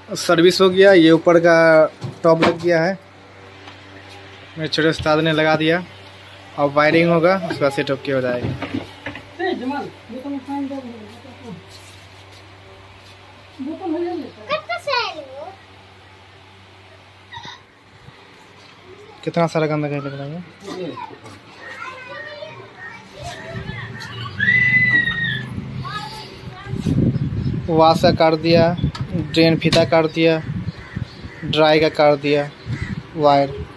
Service हो गया। ये ऊपर का टॉप लग गया है, मेरे छोटे उस्ताद ने लगा दिया। अब वायरिंग होगा, उसके बाद सेट ओके हो जाएगा। कितना सारा गंदा कहीं लग रहा है। वाश का काट दिया, ड्रेन फीता काट दिया, ड्राई का काट दिया, वायर